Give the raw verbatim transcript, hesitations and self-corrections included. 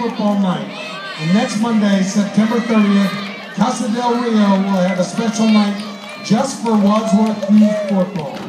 football night. And next Monday, September thirtieth, Casa del Rio will have a special night just for Wadsworth Youth Football.